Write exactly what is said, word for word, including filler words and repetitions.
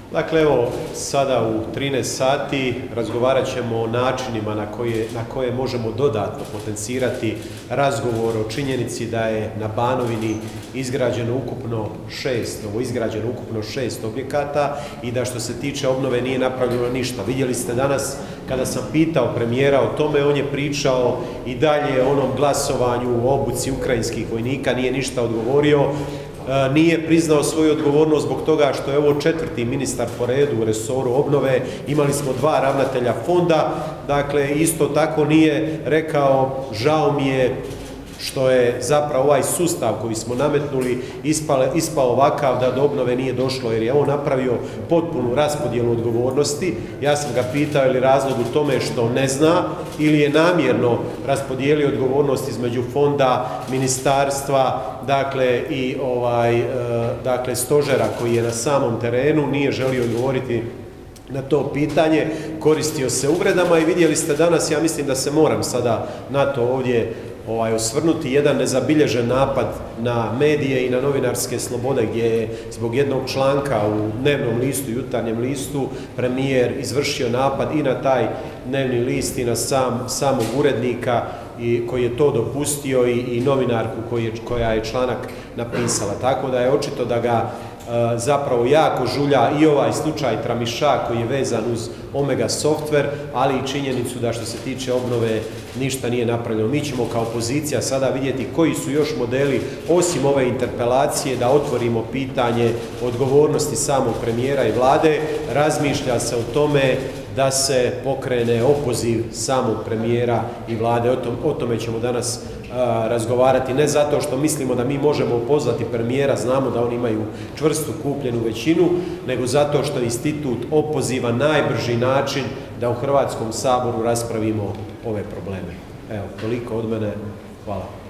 Dakle, evo, sada u trinaest sati razgovarat ćemo o načinima na koje, na koje možemo dodatno potencirati razgovor o činjenici da je na Banovini izgrađeno ukupno šest, ovo izgrađeno ukupno šest objekata i da što se tiče obnove nije napravljeno ništa. Vidjeli ste danas kada sam pitao premijera o tome, on je pričao i dalje o onom glasovanju u obuci ukrajinskih vojnika, nije ništa odgovorio. Nije priznao svoju odgovornost zbog toga što je ovo četvrti ministar po redu u resoru obnove, imali smo dva ravnatelja fonda, dakle isto tako nije rekao žao mi je što je zapravo ovaj sustav koji smo nametnuli ispale, ispao ovakav da do obnove nije došlo jer je on napravio potpunu raspodjelu odgovornosti. Ja sam ga pitao je li razlog u tome što ne zna ili je namjerno raspodijelio odgovornost između fonda, ministarstva, dakle i ovaj, dakle stožera koji je na samom terenu, nije želio odgovoriti na to pitanje, koristio se uvredama i vidjeli ste danas, ja mislim da se moram sada na to ovdje Ovaj, osvrnuti, jedan nezabilježen napad na medije i na novinarske slobode gdje je zbog jednog članka u dnevnom listu, jutarnjem listu, premijer izvršio napad i na taj dnevni list i na sam, samog urednika i koji je to dopustio i, i novinarku koji je, koja je članak napisala. Tako da je očito da ga zapravo jako žulja i ovaj slučaj Tramišak koji je vezan uz Omega Software, ali i činjenicu da što se tiče obnove ništa nije napravljeno. Mi ćemo kao opozicija sada vidjeti koji su još modeli osim ove interpelacije da otvorimo pitanje odgovornosti samog premijera i vlade. Razmišlja se o tome da se pokrene opoziv samog premijera i vlade. O, tom, o tome ćemo danas a, razgovarati, ne zato što mislimo da mi možemo opozvati premijera, znamo da oni imaju čvrstu kupljenu većinu, nego zato što je institut opoziva najbrži način da u Hrvatskom saboru raspravimo ove probleme. Evo, toliko od mene. Hvala.